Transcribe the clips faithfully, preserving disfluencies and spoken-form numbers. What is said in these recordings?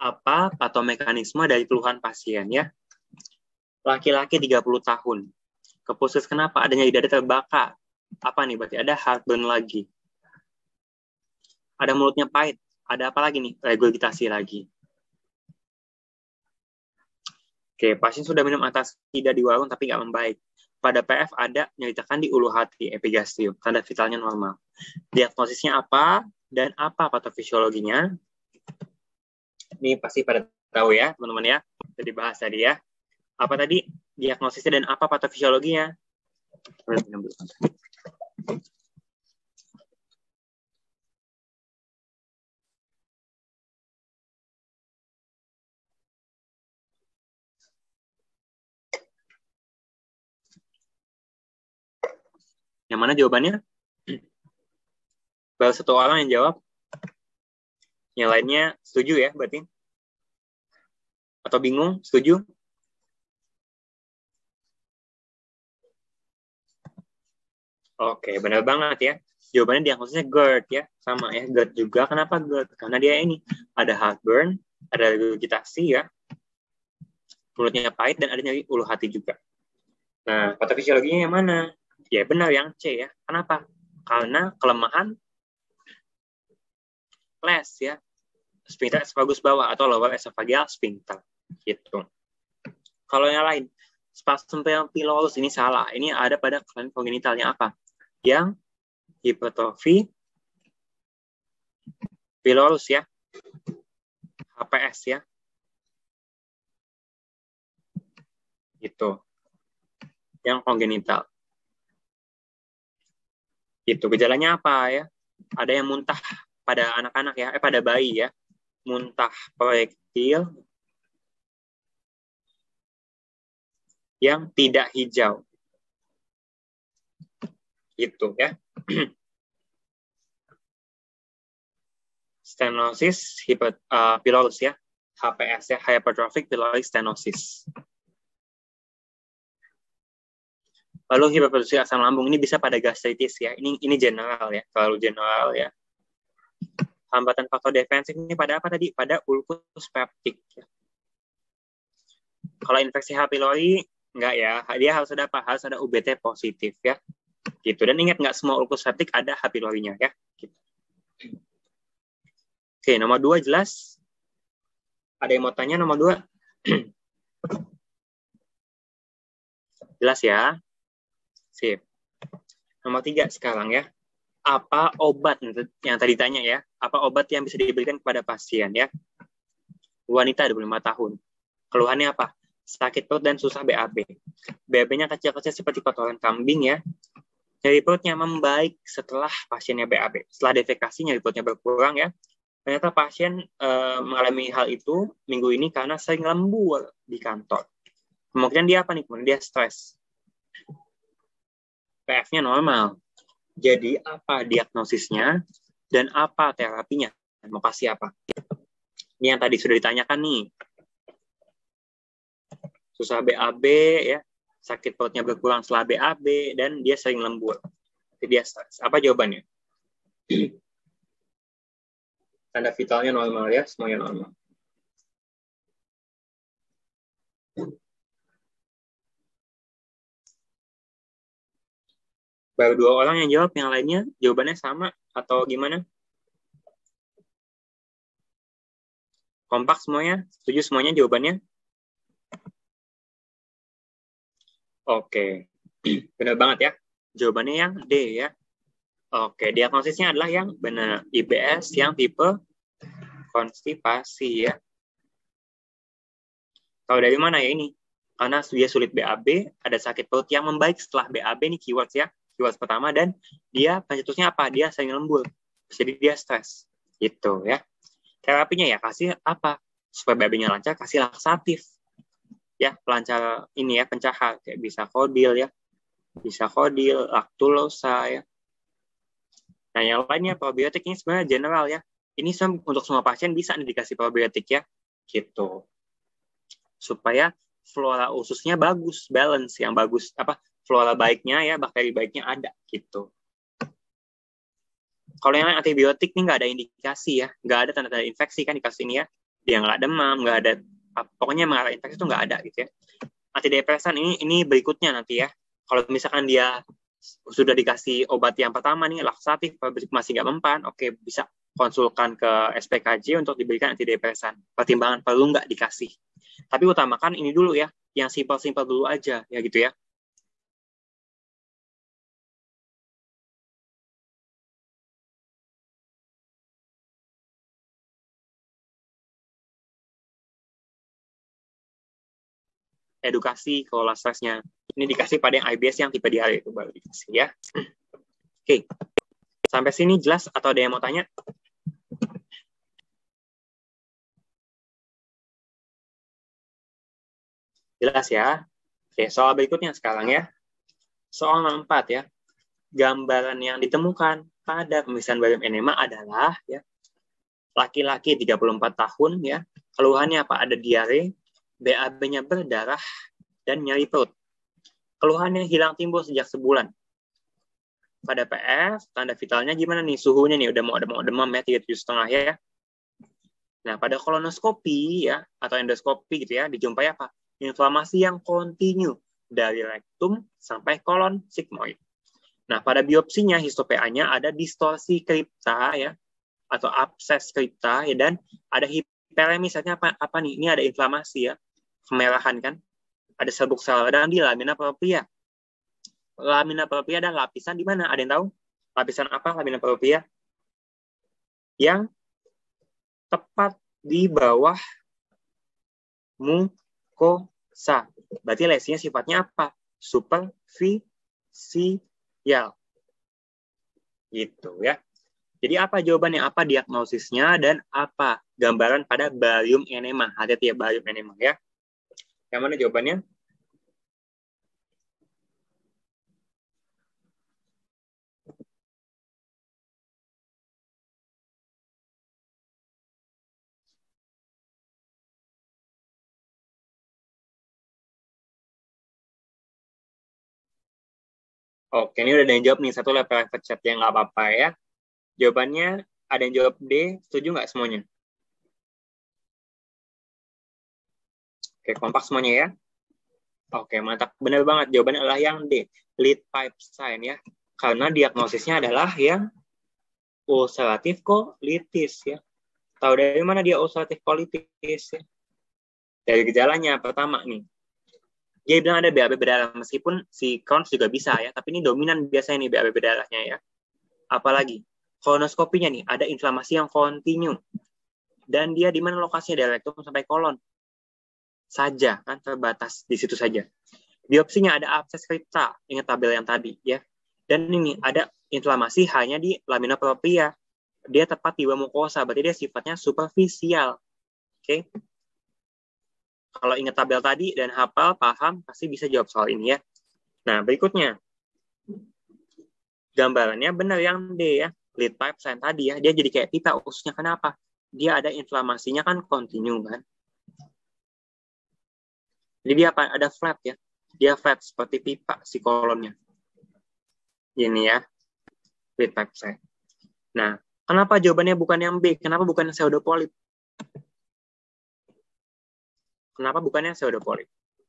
Apa patomekanisme dari keluhan pasien ya? Laki-laki tiga puluh tahun. Ke puskes kenapa? Adanya di dada terbakar. Apa nih? Berarti ada heartburn lagi. Ada mulutnya pahit. Ada apa lagi nih? Regurgitasi lagi. Oke, pasien sudah minum antasida di warung tapi nggak membaik. Pada P F ada nyeri tekan di ulu hati, epigastrium. Tanda vitalnya normal. Diagnosisnya apa dan apa patofisiologinya? Ini pasti pada tahu ya, teman-teman ya. Sudah dibahas tadi ya. Apa tadi diagnosisnya dan apa patofisiologinya? Yang mana jawabannya? Baru satu orang yang jawab. Yang lainnya setuju ya berarti? Atau bingung? Setuju? Oke, benar banget ya. Jawabannya diagnosisnya GERD ya. Sama ya, GERD juga. Kenapa GERD? Karena dia ini ada heartburn, ada regurgitasi ya. Mulutnya pahit dan ada nyeri ulu hati juga. Nah, patofisiologinya yang mana? Ya benar yang C ya. Kenapa? Karena kelemahan les ya. Sphincter esophagus bawah atau lower esophageal sphincter. Gitu. Kalau yang lain, spasm pylorus ini salah. Ini ada pada kelainan kongenitalnya apa? Yang hipertrofi pylorus ya. H P S ya. Gitu. Yang kongenital. Gitu. Gejalanya apa ya? Ada yang muntah pada anak-anak ya, eh pada bayi ya. Muntah proyektil yang tidak hijau. Gitu ya. Stenosis hiper, uh, pylorus ya. H P S ya, hypertrophic pyloric stenosis. Lalu hiperproduksi asam lambung ini bisa pada gastritis ya. Ini ini general ya, terlalu general ya. Hambatan faktor defensif ini pada apa tadi? Pada ulcus peptic. Ya. Kalau infeksi H. pylori enggak ya, dia harus ada apa? Harus ada U B T positif ya. Gitu. Dan ingat nggak semua ulcus peptic ada H. pylorinya ya. Gitu. Oke, nomor dua jelas. Ada yang mau tanya nomor dua? Jelas ya? Sip. Nomor tiga sekarang ya. Apa obat yang tadi tanya ya? Apa obat yang bisa diberikan kepada pasien ya? Wanita dua puluh lima tahun. Keluhannya apa? Sakit perut dan susah B A B. B A B-nya kecil-kecil seperti kotoran kambing ya. Nyeri perutnya membaik setelah pasiennya B A B. Setelah defekasi nyeri perutnya berkurang ya. Ternyata pasien e, mengalami hal itu minggu ini karena sering lembur di kantor. Kemungkinan dia apa nih? Kemungkinan dia stres. P F-nya normal. Jadi apa diagnosisnya dan apa terapinya? Mau kasih apa? Ini yang tadi sudah ditanyakan nih. Susah B A B ya, sakit perutnya berkurang setelah B A B dan dia sering lembur. Jadi dia stres. Apa jawabannya? Tanda vitalnya normal ya, semuanya normal. Baru dua orang yang jawab, yang lainnya jawabannya sama atau gimana? Kompak semuanya? Setuju semuanya jawabannya? Oke, benar banget ya. Jawabannya yang D ya. Oke, diagnosisnya adalah yang benar. I B S yang tipe konstipasi ya. Tahu dari mana ya ini? Karena dia sulit B A B, ada sakit perut yang membaik setelah B A B, ini keywords ya. Keywords pertama, dan dia pencetusnya apa? Dia sering lembur. Jadi dia stres. Gitu ya. Terapinya ya kasih apa? Supaya B A B-nya lancar, kasih laksatif. Ya, pelancar ini ya, pencahar. Kayak bisa kodil ya. Bisa kodil, laktulosa ya. Nah, yang lainnya probiotik ini sebenarnya general ya. Ini untuk semua pasien bisa nih dikasih probiotik ya. Gitu. Supaya flora ususnya bagus, balance yang bagus, apa flora baiknya ya, bakteri baiknya ada gitu. Kalau yang lain antibiotik nih nggak ada indikasi ya, nggak ada tanda-tanda infeksi kan di kasus ini ya. dia nggak demam, nggak ada, pokoknya mengalami infeksi itu nggak ada gitu ya. Antidepresan ini ini berikutnya nanti ya. Kalau misalkan dia sudah dikasih obat yang pertama nih, laksatif, masih nggak mempan, oke, bisa konsulkan ke S P K J untuk diberikan antidepresan. Pertimbangan perlu nggak dikasih. Tapi utamakan ini dulu ya, yang simpel-simpel dulu aja, ya gitu ya. Edukasi kelola stresnya. Ini dikasih pada yang I B S yang tipe diare itu baru dikasih ya. Oke, sampai sini jelas atau ada yang mau tanya? Jelas ya. Oke, soal berikutnya sekarang ya. Soal nomor empat ya. Gambaran yang ditemukan pada pemeriksaan barium enema adalah ya, laki-laki tiga puluh empat tahun ya. Keluhannya apa? Ada diare, B A B-nya berdarah, dan nyeri perut. Keluhannya hilang timbul sejak sebulan. Pada P F, tanda vitalnya gimana nih? Suhunya nih udah mau ada mau demam ya, tiga puluh tujuh koma lima ya. Nah, pada kolonoskopi ya atau endoskopi gitu ya, dijumpai apa? Inflamasi yang kontinu dari rektum sampai kolon sigmoid. Nah, pada biopsinya histo P A-nya ada distorsi kripta ya atau abses kripta ya, dan ada hiperemis. Artinya apa, apa nih? Ini ada inflamasi ya, kemerahan kan? Ada serbuk sel radang di lamina propria. Lamina propria dan lapisan di mana? Ada yang tahu? Lapisan apa lamina propria? Yang tepat di bawah mukosa. Berarti lesinya sifatnya apa? Superficial. Gitu ya. Jadi apa jawabannya? Apa diagnosisnya dan apa gambaran pada barium enema? Hati-hati ya, barium enema ya. Yang mana jawabannya? Oke, ini udah ada yang jawab nih. Satu lewat private chat ya, nggak apa-apa ya. Jawabannya ada yang jawab D. Setuju nggak semuanya? Oke, kompak semuanya ya. Oke, mantap. Benar banget. Jawabannya adalah yang D. Lead pipe sign ya. Karena diagnosisnya adalah yang ulcerative colitis ya. Tahu dari mana dia ulcerative colitis ya? Dari gejalanya pertama nih. Dia bilang ada B A B berdarah, meskipun si Crohn's juga bisa ya, tapi ini dominan biasanya nih B A B berdarahnya ya. Apalagi kolonoskopinya nih, ada inflamasi yang kontinu. Dan dia di mana lokasinya? Dari rektum sampai kolon. Saja, kan terbatas di situ saja. Biopsinya ada abses kripta, ingat tabel yang tadi ya. Dan ini ada inflamasi hanya di lamina propria. Dia tepat di bawah mukosa, berarti dia sifatnya superficial. Oke. Okay? Kalau ingat tabel tadi dan hafal, paham, pasti bisa jawab soal ini ya. Nah, berikutnya. Gambarannya benar yang D ya. Lead pipe sign tadi ya. Dia jadi kayak pipa ususnya. Kenapa? Dia ada inflamasinya kan kontinu kan. Jadi dia apa? Ada flap ya. Dia flap seperti pipa si kolonnya. Ini ya. Lead pipe sign. Nah, kenapa jawabannya bukan yang B? Kenapa bukan yang pseudopolip? Kenapa bukannya pseudopolip?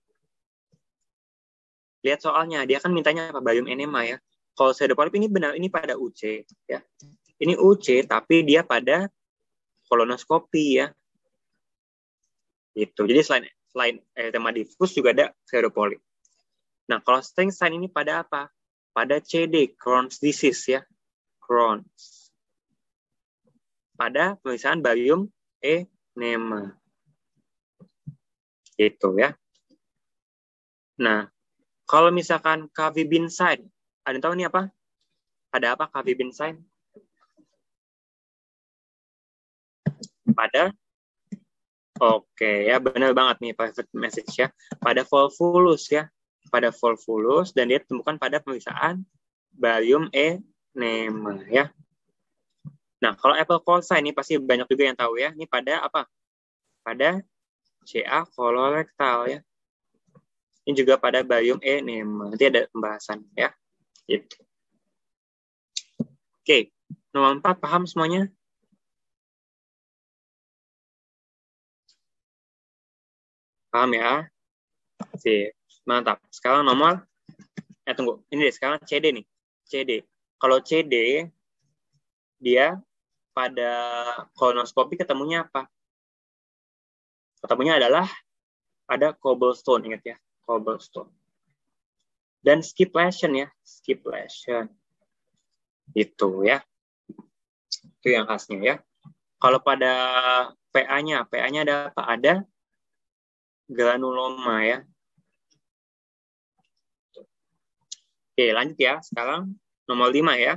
Lihat soalnya, dia kan mintanya apa? Barium enema ya. Kalau pseudopolip ini benar, ini pada U C ya. Ini U C tapi dia pada kolonoskopi ya. Gitu. Jadi selain selain erythema diffus juga ada pseudopolip. Nah, kalau string sign ini pada apa? Pada C D, Crohn's disease ya. Crohn's. Pada pemeriksaan barium enema. Gitu ya. Nah, kalau misalkan Cavibin sign, ada yang tahu ini apa? Ada apa Cavibin sign? Pada Oke ya, benar banget nih private message ya. Pada volvulus ya. Pada volvulus dan dia ditemukan pada pemeriksaan barium enema ya. Nah, kalau apple colza ini pasti banyak juga yang tahu ya. Ini pada apa? Pada C A kolorektal ya. Ini juga pada barium enema. Nanti ada pembahasan ya. Gitu. Oke, nomor empat paham semuanya? Paham ya? Sip. Mantap. Sekarang nomor, eh tunggu, ini deh, sekarang C D nih. C D. Kalau C D, dia pada kolonoskopi ketemunya apa? Ketemunya adalah ada cobblestone, ingat ya, cobblestone. Dan skip lesion ya, skip lesion. Itu ya. Itu yang khasnya ya. Kalau pada P A-nya, P A-nya ada apa? Ada granuloma ya. Oke, lanjut ya. Sekarang nomor lima ya.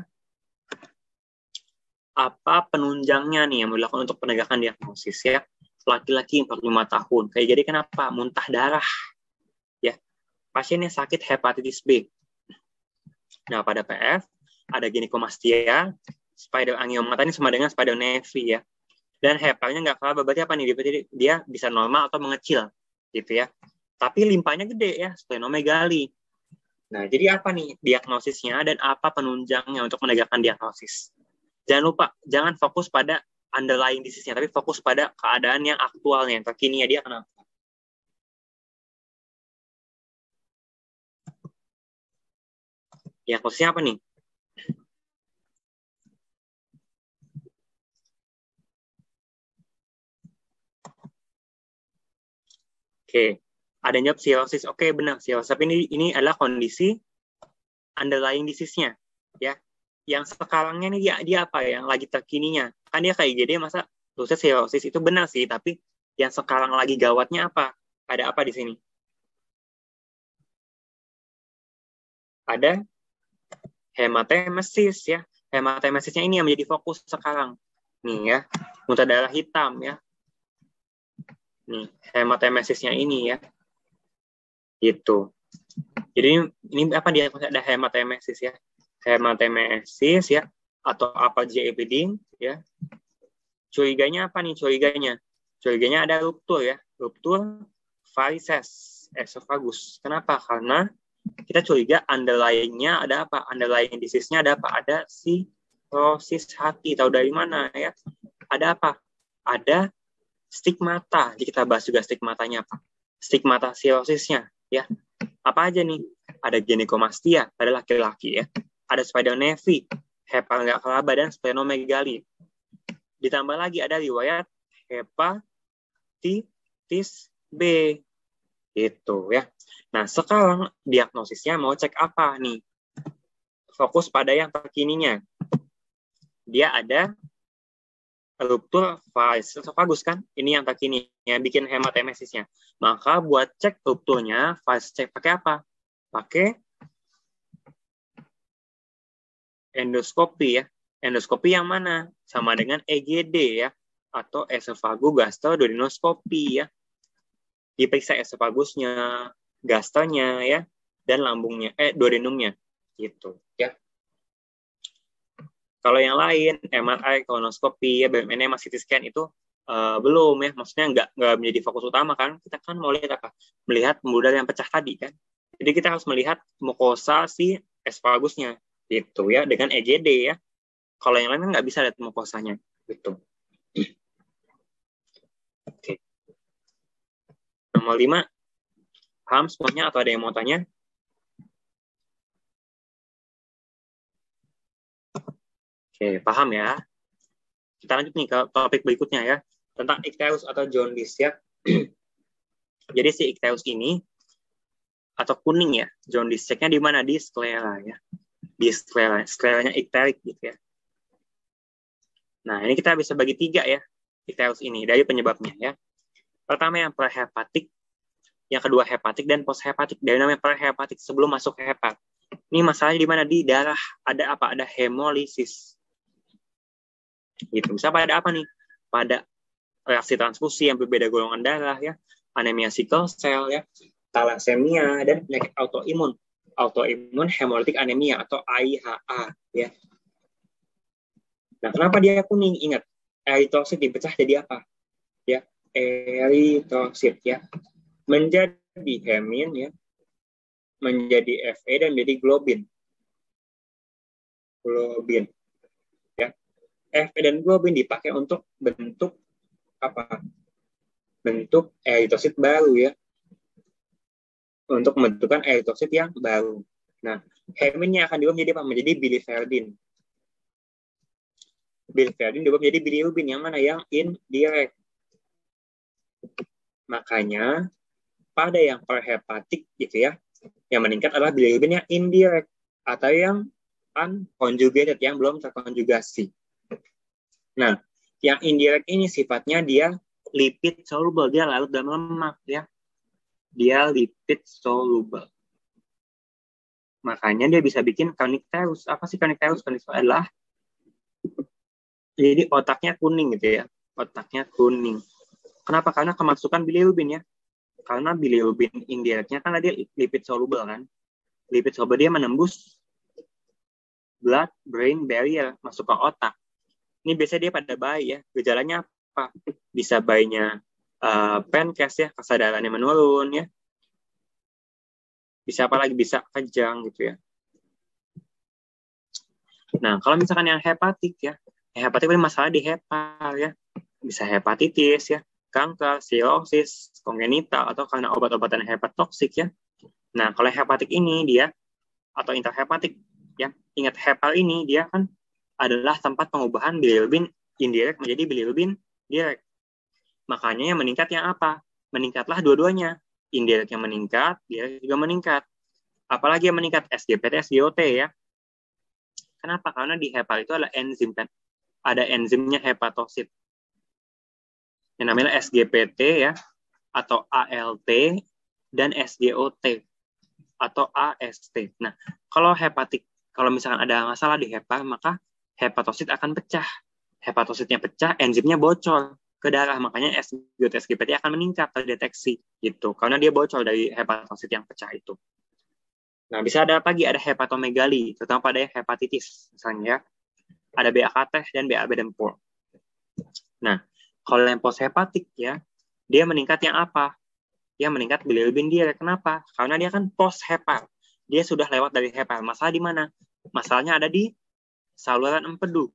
Apa penunjangnya nih yang dilakukan untuk penegakan diagnosis ya? Laki-laki empat puluh lima tahun. Kayak jadi kenapa? Muntah darah. Ya. Pasiennya sakit hepatitis B. Nah, pada P F ada ginikomastia, spider-angiomata ini sama dengan spider-nevi ya. Dan hepatnya nggak kalah, berarti apa nih? Berarti dia bisa normal atau mengecil gitu ya. Tapi limpanya gede ya, splenomegali. Nah, jadi apa nih diagnosisnya dan apa penunjangnya untuk menegakkan diagnosis? Jangan lupa, jangan fokus pada underlying disease-nya, tapi fokus pada keadaan yang aktualnya, yang terkininya dia kenapa. Diagnosisnya apa nih? Oke, ada yang jawab cirrhosis. Oke, benar, cirrhosis. Tapi ini ini adalah kondisi underlying disease-nya, ya. Yang sekarangnya nih dia dia apa ya? Yang lagi terkininya. Kan dia kayak gede, masa tulisnya cirrhosis itu benar sih, tapi yang sekarang lagi gawatnya apa? Ada apa di sini? Ada hematemesis ya. Hematemesisnya ini yang menjadi fokus sekarang. Nih ya, muntah darah hitam ya. Nih, hematemesisnya ini ya. Gitu. Jadi ini apa dia ada hematemesis ya. Hematemesis ya atau apa J E bleeding ya. Curiganya apa nih curiganya? Curiganya ada ruptur ya. Ruptur varices esophagus. Kenapa? Karena kita curiga underlying-nya ada apa? Underlying disease-nya ada apa? Ada cirrhosis hati. Tahu dari mana ya? Ada apa? Ada stigmata. Jadi kita bahas juga stigmatanya apa? Stigmata cirrhosisnya ya. Apa aja nih? Ada ginikomastia, ada laki-laki ya. Ada spider-nevi, hepatomegaly dan splenomegaly. Ditambah lagi ada riwayat hepatitis B. Itu ya. Nah, sekarang diagnosisnya mau cek apa nih? Fokus pada yang terkininya. Dia ada ruptur varices esophagus kan? Ini yang terkini yang bikin hematemesisnya. Maka buat cek rupturnya, varices cek pakai apa? Pakai endoskopi ya. Endoskopi yang mana? Sama dengan E G D ya, atau esophagogastroduodenoskopi ya. Diperiksa esofagusnya, gastrnya ya, dan lambungnya, eh duodenumnya gitu ya. Kalau yang lain, M R I, kolonoskopi, ya, B M N, C T scan itu uh, belum ya, maksudnya nggak nggak menjadi fokus utama kan. Kita kan mau lihat apa? Melihat pembuluh darah yang pecah tadi kan. Jadi kita harus melihat mukosa si esofagusnya gitu ya dengan E G D ya. Kalau yang lain kan nggak bisa lihat mukosanya gitu. Oke. Nomor lima, paham semuanya atau ada yang mau tanya? Oke, paham ya. Kita lanjut nih ke topik berikutnya ya, tentang icterus atau jaundice ya. Jadi si icterus ini atau kuning ya, jaundice ceknya di mana? Di sklera ya. Di sklera, skleranya ikterik gitu ya. Nah, ini kita bisa bagi tiga ya, icterus ini dari penyebabnya ya. Pertama yang prehepatik, yang kedua hepatik dan poshepatik. Dari namanya prehepatik sebelum masuk hepat. Ini masalahnya di mana? Di darah ada apa? Ada hemolisis. Gitu. Bisa pada apa nih? Pada reaksi transfusi yang berbeda golongan darah ya, anemia sickle cell ya, thalassemia dan penyakit autoimun. Autoimun hemolytic anemia atau A I H A ya. Nah, kenapa dia kuning? Ingat, eritrosit dipecah jadi apa? Ya, eritrosit ya. Menjadi hemin ya. Menjadi F E dan menjadi globin. Globin. Ya. F E dan globin dipakai untuk bentuk apa? Bentuk eritrosit baru ya. untuk membentukkan eritrosit yang baru. Nah, heminnya akan diubah menjadi apa? Menjadi biliverdin. Biliverdin diubah menjadi bilirubin yang mana? Yang indirect. Makanya pada yang perhepatik gitu ya, yang meningkat adalah bilirubin yang indirect atau yang unconjugated, yang belum terkonjugasi. Nah, yang indirect ini sifatnya dia lipid soluble, dia larut dalam lemak ya. Dia lipid soluble. Makanya dia bisa bikin kernicterus. Apa sih kernicterus? Kernicterus adalah jadi otaknya kuning gitu ya. Otaknya kuning. Kenapa? Karena kemasukan bilirubin ya. Karena bilirubin indirectnya kan dia lipid soluble kan. Lipid soluble dia menembus blood brain barrier masuk ke otak. Ini biasanya dia pada bayi ya. Gejalanya apa? Bisa bayinya uh, pancreas ya, kesadarannya menurun ya. Bisa apa lagi? Bisa kejang gitu ya. Nah, kalau misalkan yang hepatik ya, hepatik itu masalah di hepar ya. Bisa hepatitis ya, kanker, sirosis, kongenital, atau karena obat-obatan hepatotoksik ya. Nah, kalau hepatik ini dia, atau interhepatik ya, ingat hepar ini dia kan adalah tempat pengubahan bilirubin indirect menjadi bilirubin direct. Makanya yang meningkat yang apa? Meningkatlah dua-duanya. Indirect yang meningkat, direct juga meningkat. Apalagi yang meningkat? S G P T, S G O T ya. Kenapa? Karena di hepar itu ada enzim kan. Ada enzimnya hepatosit. Yang namanya S G P T ya, atau A L T, dan S G O T, atau A S T. Nah, kalau hepatik, kalau misalkan ada masalah di hepar, maka hepatosit akan pecah. Hepatositnya pecah, enzimnya bocor ke darah. Makanya S G O T, S G P T akan meningkat terdeteksi. Gitu. Karena dia bocor dari hepatosit yang pecah itu. Nah, bisa ada apa lagi? Ada hepatomegali, terutama pada hepatitis. Misalnya ya. Ada B A K T dan B A B Dempur. Nah, kalau yang post-hepatik ya, dia meningkat yang apa? Yang meningkat bilirubin dia. Kenapa? Karena dia kan post-hepar. Dia sudah lewat dari hepar. Masalah di mana? Masalahnya ada di saluran empedu.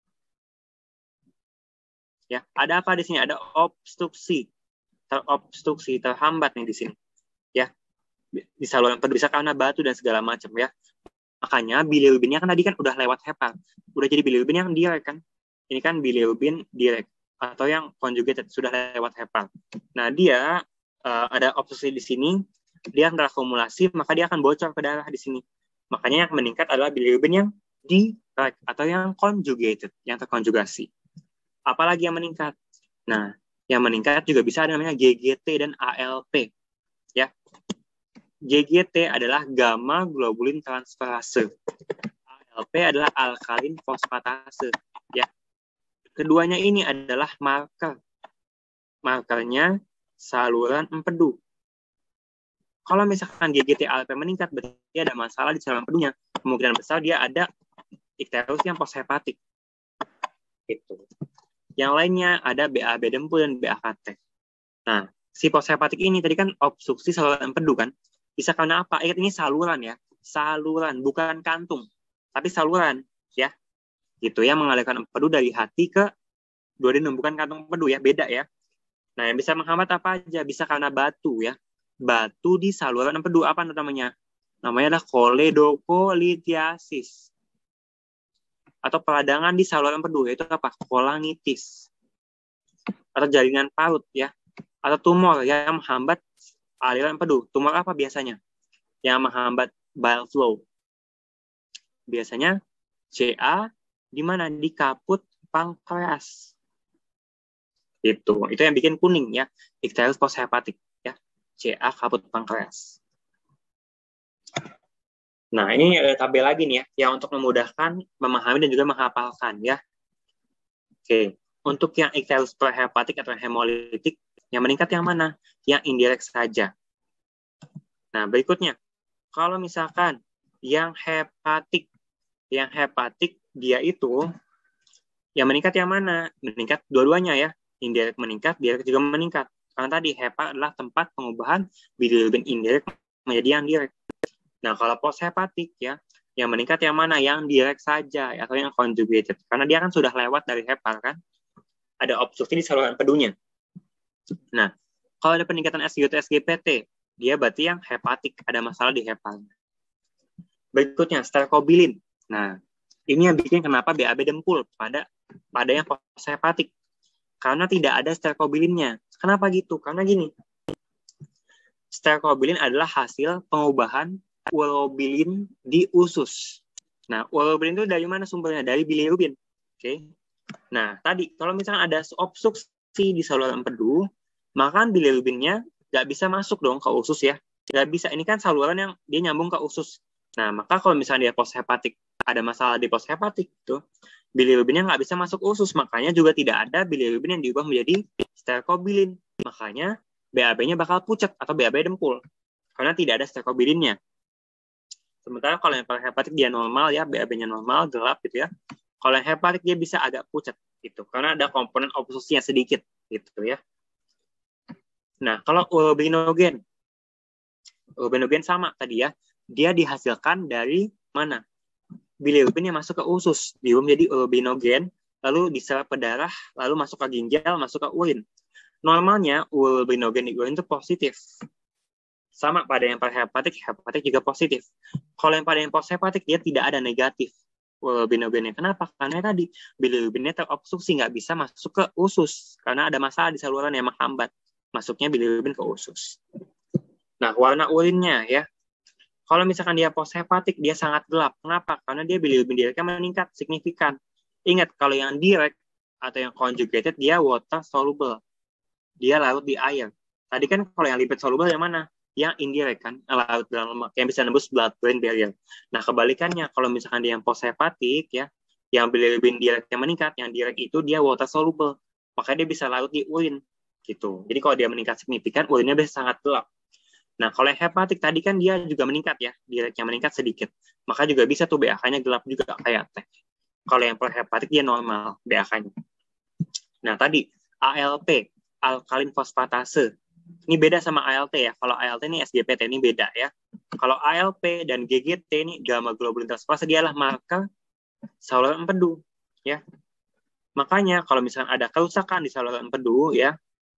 Ya, ada apa di sini? Ada obstruksi. Terobstruksi, terhambat nih di sini. Ya, di saluran empedu bisa karena batu dan segala macam ya. Makanya bilirubinnya kan tadi kan udah lewat hepar. Udah jadi bilirubin yang direct kan. Ini kan bilirubin direct atau yang conjugated sudah lewat hepar. Nah, dia uh, ada obstruksi di sini, dia terakumulasi, maka dia akan bocor ke darah di sini. Makanya yang meningkat adalah bilirubin yang direct atau yang conjugated, yang terkonjugasi. Apalagi yang meningkat? Nah, yang meningkat juga bisa ada namanya G G T dan A L P. Ya. G G T adalah gamma globulin transferase. A L P adalah alkalin fosfatase. Ya. Keduanya ini adalah marker. Markernya saluran empedu. Kalau misalkan G G T A L P meningkat, berarti ada masalah di saluran empedunya. Kemungkinan besar dia ada ikterus yang poshepatik. Itu. Yang lainnya ada B A B Dempul dan B A K T. Nah, si poshepatik ini tadi kan obstruksi saluran empedu kan? Bisa karena apa? Ingat ini saluran ya. Saluran, bukan kantung. Tapi saluran ya. Gitu ya, mengalirkan empedu dari hati ke duodenum, bukan kantung empedu ya, beda ya. Nah, yang bisa menghambat apa aja? Bisa karena batu ya. Batu di saluran empedu, apa namanya? Namanya adalah koledokolitiasis. Atau peradangan di saluran empedu, yaitu apa? Kolangitis. Atau jaringan parut ya. Atau tumor yang menghambat aliran empedu. Tumor apa biasanya? Yang menghambat bile flow. Biasanya C A di mana? Di kaput pankreas. Itu. Itu yang bikin kuning ya. Ikterus poshepatik ya. C A kaput pankreas. Nah, ini ada tabel lagi nih ya, yang untuk memudahkan memahami dan juga menghafalkan ya. Oke, untuk yang ikterus prehepatik atau hemolitik, yang meningkat yang mana? Yang indirect saja. Nah, berikutnya, kalau misalkan yang hepatik, yang hepatik dia itu, yang meningkat yang mana? Meningkat dua-duanya ya. Indirect meningkat, direct juga meningkat. Karena tadi hepar adalah tempat pengubahan bilirubin indirect menjadi yang direct. Nah, kalau post-hepatik ya, yang meningkat yang mana? Yang direct saja atau yang conjugated. Karena dia kan sudah lewat dari hepar kan. Ada obstruksi di saluran empedunya. Nah, kalau ada peningkatan S G O T, S G P T, Dia berarti yang hepatik, ada masalah di hepalnya. Berikutnya, stercobilin. Nah, ini yang bikin kenapa B A B dempul pada pada yang poshepatik. Karena tidak ada stercobilinnya. Kenapa gitu? Karena gini, stercobilin adalah hasil pengubahan urobilin di usus. Nah, urobilin itu dari mana sumbernya? Dari bilirubin. Oke. Okay. Nah, tadi kalau misalnya ada obstruksi di saluran empedu, maka bilirubinnya nggak bisa masuk dong ke usus ya. Nggak bisa. Ini kan saluran yang dia nyambung ke usus. Nah, maka kalau misalnya dia poshepatik, ada masalah di poshepatik itu, bilirubinnya nggak bisa masuk usus. Makanya juga tidak ada bilirubin yang diubah menjadi stercobilin. Makanya B A B-nya bakal pucat atau B A B dempul. Karena tidak ada stercobilinnya. Sementara kalau yang hepatik dia normal ya, B A B-nya normal, gelap gitu ya. Kalau yang hepatik dia bisa agak pucat gitu. Karena ada komponen obstruksinya sedikit gitu ya. Nah, kalau urobilinogen. Urobilinogen sama tadi ya. Dia dihasilkan dari mana? Bilirubin yang masuk ke usus. Dia menjadi urobilinogen, lalu diserap ke darah, lalu masuk ke ginjal, masuk ke urin. Normalnya urobilinogen di urin itu positif. Sama pada yang hepatik, hepatik juga positif. Kalau yang pada yang poshepatik dia tidak ada negatif urobilinogennya. Kenapa? Karena tadi bilirubinnya terobstruksi, nggak bisa masuk ke usus karena ada masalah di saluran yang menghambat masuknya bilirubin ke usus. Nah, warna urinnya ya. Kalau misalkan dia poshepatik, dia sangat gelap. Kenapa? Karena dia bilirubin direknya meningkat signifikan. Ingat, kalau yang direct atau yang conjugated, dia water soluble. Dia larut di air. Tadi kan kalau yang lipid soluble yang mana? Yang indirect kan, larut dalam lemak, yang bisa nembus blood-brain barrier. Nah, kebalikannya, kalau misalkan dia yang poshepatik, ya, yang bilirubin direknya meningkat, yang direct itu dia water soluble. Makanya dia bisa larut di urin. Gitu. Jadi kalau dia meningkat signifikan, urinnya bisa sangat gelap. Nah, kalau yang hepatik tadi kan dia juga meningkat ya, direknya meningkat sedikit. Maka juga bisa tuh B A K-nya gelap juga kayak teh. Kalau yang prohepatik dia normal B A K-nya. Nah, tadi A L T, alkalin fosfatase. Ini beda sama A L T ya. Kalau A L T ini S G P T ini beda ya. Kalau A L P dan G G T ini gamma globulin transferase dialah marker saluran empedu ya. Makanya kalau misalnya ada kerusakan di saluran empedu ya,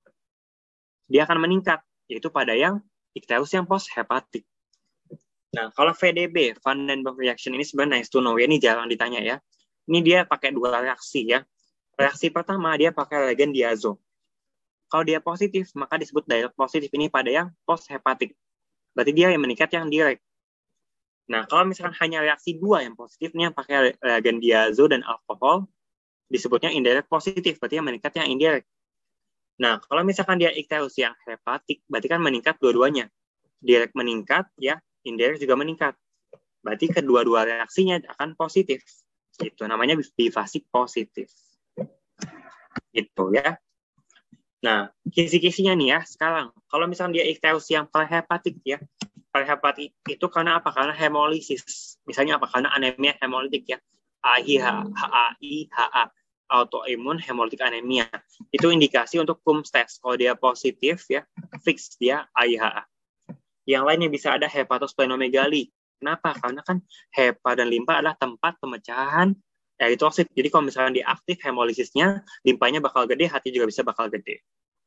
dia akan meningkat, yaitu pada yang ikteus yang post-hepatik. Nah, kalau V D B, Van den Bosch reaction, ini sebenarnya nice to know ya, ini jarang ditanya ya. Ini dia pakai dua reaksi ya. Reaksi pertama, dia pakai regen diazo. Kalau dia positif, maka disebut direct positif ini pada yang post-hepatik. Berarti dia yang meningkat yang direct. Nah, kalau misalkan hanya reaksi dua yang positif, ini yang pakai regen diazo dan alkohol, disebutnya indirect positif, berarti yang meningkat yang indirect. Nah, kalau misalkan dia ikteus yang hepatik, berarti kan meningkat dua-duanya. Direct meningkat, ya, indirect juga meningkat. Berarti kedua-dua reaksinya akan positif. Itu namanya bifasi positif. Gitu ya. Nah, kisi-kisinya nih ya, sekarang. Kalau misalkan dia ikteus yang prehepatik ya, prehepatik itu karena apa? Karena hemolisis. Misalnya apa? Karena anemia hemolitik ya. A I H A. Autoimun hemolytic anemia. Itu indikasi untuk Coombs test. Kalau dia positif ya, fix dia A I H A. Yang lainnya bisa ada hepatosplenomegali. Kenapa? Karena kan hepa dan limpa adalah tempat pemecahan eritrosit. Jadi kalau misalnya dia aktif hemolisisnya, limpanya bakal gede, hati juga bisa bakal gede.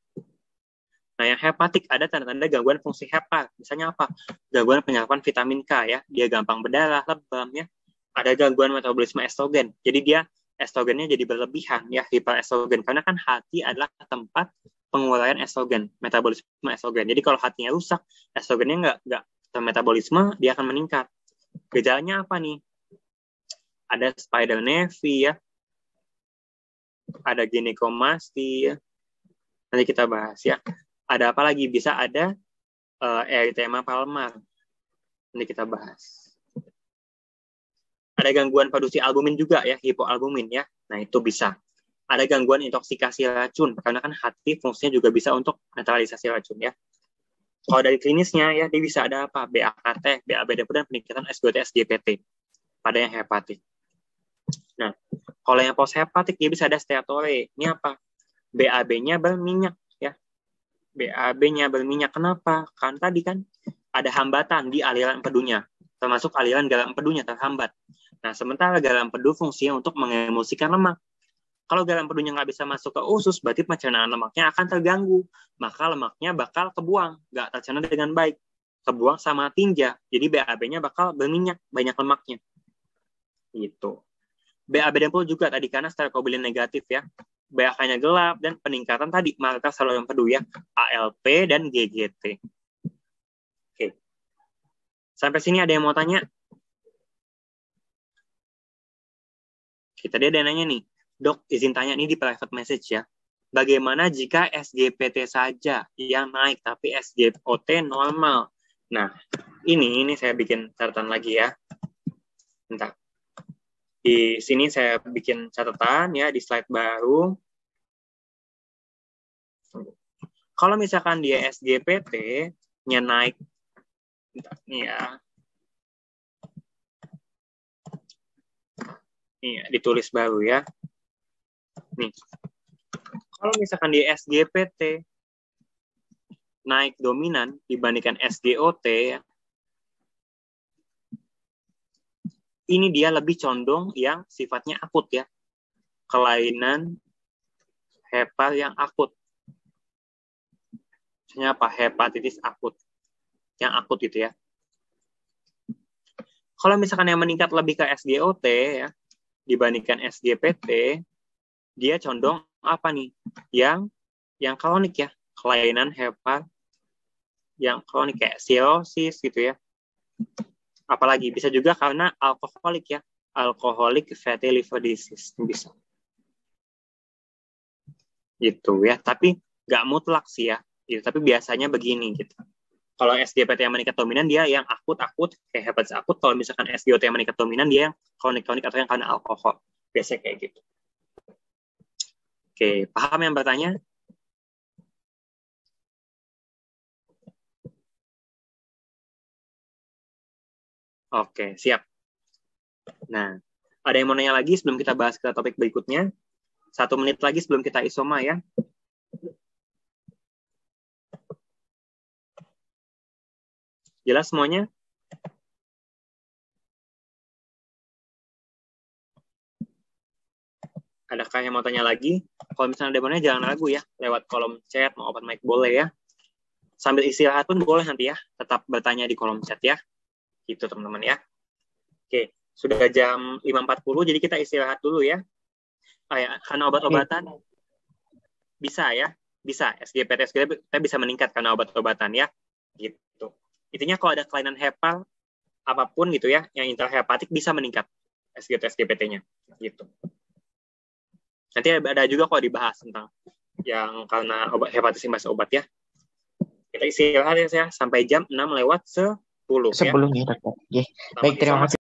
Nah, yang hepatik ada tanda-tanda gangguan fungsi hepa. Misalnya apa? Gangguan penyerapan vitamin K ya. Dia gampang berdarah, lebam ya. Ada gangguan metabolisme estrogen. Jadi dia estrogennya jadi berlebihan ya, hiperestrogen, karena kan hati adalah tempat penguraian estrogen, metabolisme estrogen. Jadi kalau hatinya rusak, estrogennya nggak nggak metabolisme, dia akan meningkat. Gejalanya apa nih? Ada spider nevi ya, ada ginekomasti ya. Nanti kita bahas ya. Ada apa lagi? Bisa ada uh, erythema palmar. Nanti kita bahas. Ada gangguan produksi albumin juga ya, hipoalbumin ya. Nah, itu bisa. Ada gangguan intoksikasi racun, karena kan hati fungsinya juga bisa untuk netralisasi racun ya. Kalau dari klinisnya ya, dia bisa ada apa? B A K T, B A B D P, dan peningkatan S G O T, S G P T pada yang hepatik. Nah, kalau yang post-hepatik dia bisa ada steatore. Ini apa? B A B-nya berminyak ya. B A B-nya berminyak. Kenapa? Karena tadi kan ada hambatan di aliran empedunya, termasuk aliran garam empedunya terhambat. Nah, sementara garam empedu fungsinya untuk mengemulsikan lemak. Kalau garam empedunya nggak bisa masuk ke usus, berarti pencernaan lemaknya akan terganggu. Maka lemaknya bakal kebuang, nggak tercerna dengan baik. kebuang sama tinja. Jadi B A B-nya bakal berminyak, banyak lemaknya. Gitu. B A B dempul juga tadi karena sterkobilin negatif ya. B A K-nya gelap dan peningkatan tadi marker saluran empedu ya, A L P dan G G T. Oke. Sampai sini ada yang mau tanya? Kita dia ada nanya nih, dok izin tanya nih di private message ya. Bagaimana jika S G P T saja yang naik tapi S G O T normal? Nah, ini ini saya bikin catatan lagi ya. Bentar. Di sini saya bikin catatan ya di slide baru. Kalau misalkan dia S G P T-nya naik, nih ya, nih ditulis baru ya. Nih, kalau misalkan dia S G P T naik dominan dibandingkan S G O T, ya, ini dia lebih condong yang sifatnya akut ya. Kelainan hepar yang akut. Misalnya apa? Hepatitis akut. Yang akut gitu ya. Kalau misalkan yang meningkat lebih ke S G O T ya, dibandingkan S G P T, dia condong apa nih? Yang yang kronik ya. Kelainan hepar yang kronik kayak cirrhosis gitu ya. Apalagi bisa juga karena alkoholik ya, alcoholic fatty liver disease bisa gitu ya, tapi nggak mutlak sih ya gitu. Tapi biasanya begini gitu, kalau S G P T yang meningkat dominan dia yang akut-akut kayak hepatitis akut, kalau misalkan S G O T yang meningkat dominan dia yang kronik-kronik atau yang karena alkohol, biasanya kayak gitu. Oke, paham yang bertanya? Oke, siap. Nah, ada yang mau nanya lagi sebelum kita bahas ke topik berikutnya? Satu menit lagi sebelum kita isoma ya. Jelas semuanya? Adakah yang mau tanya lagi? Kalau misalnya ada yang mau nanya, jangan ragu ya. Lewat kolom chat, mau open mic boleh ya. Sambil istirahat pun boleh nanti ya. Tetap bertanya di kolom chat ya. Gitu teman-teman ya. Oke, sudah jam lima empat puluh, jadi kita istirahat dulu ya. Ah, ya, karena obat-obatan bisa ya, bisa S G P T kita bisa meningkat karena obat-obatan ya, gitu. Intinya kalau ada kelainan hepar apapun gitu ya, yang intrahepatik bisa meningkat S G T S G P T-nya, gitu. Nanti ada juga kalau dibahas tentang yang karena obat hepatitis imbas obat ya. Kita istirahat ya sampai jam enam lewat sepuluh. Sebelumnya, ya. Dokter. Baik, terima kasih.